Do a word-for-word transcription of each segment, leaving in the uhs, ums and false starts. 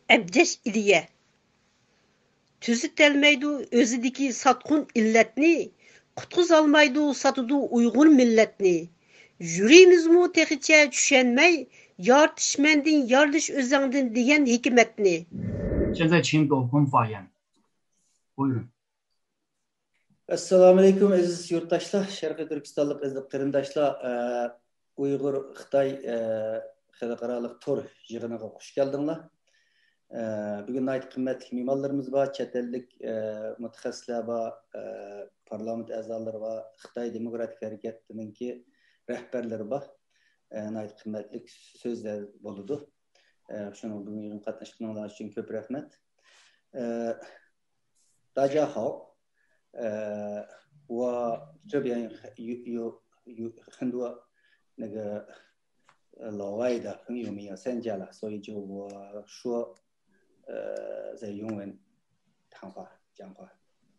Ebceş iliye. Tüzütelmeydu özüdeki satkun illetni, kutuzalmaydu satıdu Uygur milletni. Jürimiz mu tehiçe düşenmey, yartış mendin yarlış özendin diyen hikmetni. 现在请斗坤发言。Buyurun. Assalamu alaikum aziz yurttaşlar, Şarkı Türkistanlık aziz qarindoshlar, Uyghur Xitoy xalqarалық tur yig'iniga xush keldinglar. Bugun ayt qimmatli mehmonlarimiz bor, chet ellik mutaxassislar bor, parlament a'zolari va Xitoy Demokratik harakatininki rahbarlari bor. Ayt qimmatli so'zlar bo'ladi. Shuning bugun yig'in qatnashganlar uchun ko'p rahmat. Dajahao 呃，我这边有有有很多那个呃老外的朋友们要参加了，所以就我说呃在用文谈话讲话。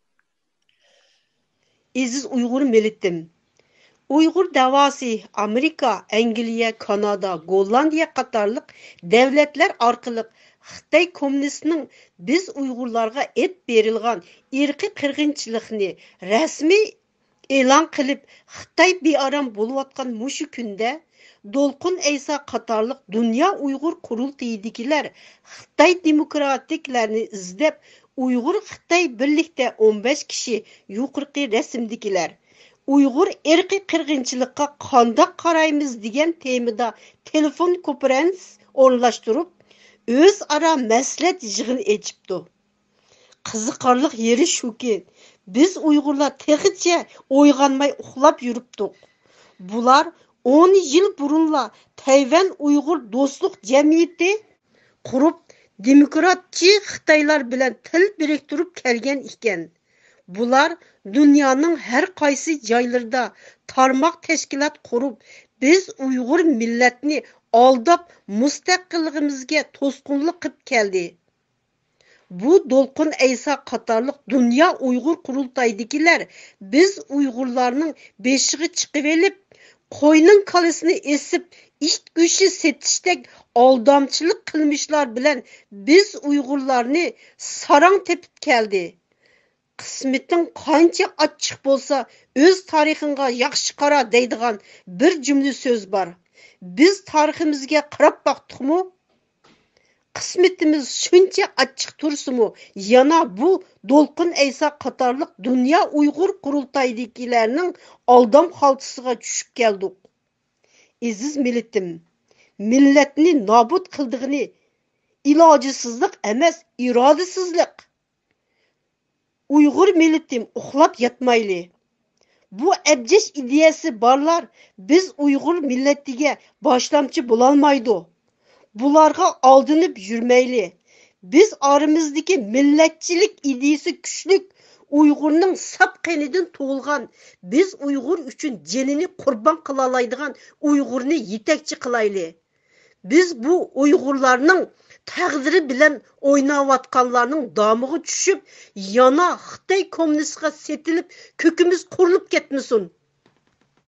Aziz Uygur milletim. Uygur davası Amerika, Angliya, Kanada, Gollandiya qatarlıq devletler arqılıq Xitay komünistinin biz Uygurlarga et berilgan irqi qirg'inchilikni rasmiy e'lon qilib Xitay bearam bo'layotgan mushu kunda Dolqun Eysa qatarlıq Dünya Uygur qurultaydikilar Xitay demokratiklarni izlab Uygur Xitay birlikte o'n besh kishi yuqorqi rasmdikilar Uygur irqi qirg'inchilikqa qandoq qaraymiz degan temada telefon konferans o'rnashtirib o'zaro maslahat yig'ini echibdi. Qiziqarli yeri shuki, biz Uyg'urlar texicha o'yg'anmay uxlab yuribdik. Bular o'n yil burunla Tayvan Uyg'ur do'stlik jamiyati qurib, demokratchi Xitoylar bilan til biriktirib kelgan ekan. Bular dunyoning har qaysi joylarida tarmoq tashkilot qurib, biz Uyg'ur millatni aldab mustaqilligimizga to'sqinlik qilib keldi. Bu Dolqun Eysa qatarlıq Dünya Uygur qurultaydikilar biz Uygurlarning beshig'i chiqib elib, qo'yning kalesini esib, ish go'shi setishdek aldamchilik qilmishlar bilan biz Uygurlarni sarang tepib keldi. Qismetin qancha achchiq bo'lsa, o'z tarixingga yaxshi qara deydigan bir jumla so'z bor. Biz tariximizga qarab baqdikmi? Qismetimiz shuncha achchiq tursimu, yana bu Dolqun Eysa qatarlıq Dünya Uygur qurultaydikilarning aldam xaltisiga tushib keldik. Aziz milletim, millatni nobud qildig'ini ilojisizlik emas, irodasizlik. Uygur milletim uxlab yatmayli. Bu ebceş ideyasi barlar biz Uygur milletiga boshlamchi bo'lolmaydi. Bularga aldınıp yürmeyli. Biz arimizdeki milletçilik ideyasi küçlük Uygur'un sap qenidan tug'ilgan, biz Uygur üçün jenini qurban qilalaydigan Uygur'ni yetakchi qilayli. Biz bu Uygurlarning taqdiri bilan o'ynayotganlarning damig'i tushib, yana Xitoy kommunistga setilib, ko'kimiz qurilib ketmasin.